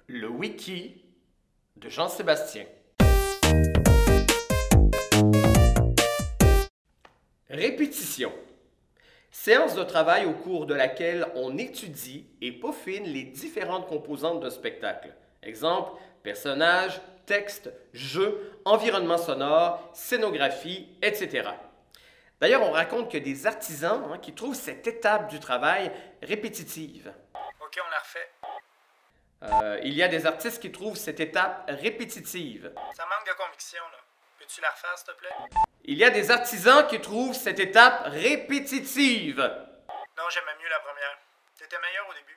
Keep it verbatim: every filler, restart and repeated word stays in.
Le wiki de Jean-Sébastien. Répétition. Séance de travail au cours de laquelle on étudie et peaufine les différentes composantes d'un spectacle. Exemple, personnage, texte, jeu, environnement sonore, scénographie, et cetera. D'ailleurs, on raconte qu'il y a des artisans hein, qui trouvent cette étape du travail répétitive. OK, on la refait. Euh, il y a des artistes qui trouvent cette étape répétitive. Ça manque de conviction, là. Peux-tu la refaire, s'il te plaît? Il y a des artisans qui trouvent cette étape répétitive. Non, j'aimais mieux la première. T'étais meilleur au début.